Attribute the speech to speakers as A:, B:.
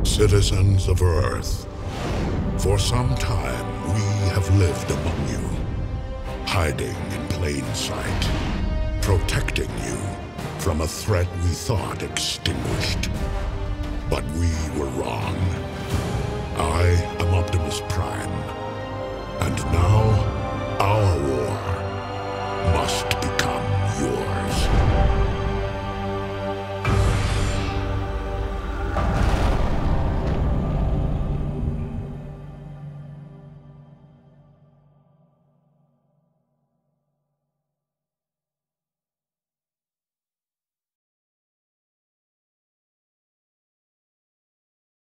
A: Citizens of Earth, for some time we have lived among you, hiding in plain sight, protecting you from a threat we thought extinguished. But we were wrong. I am Optimus Prime, and now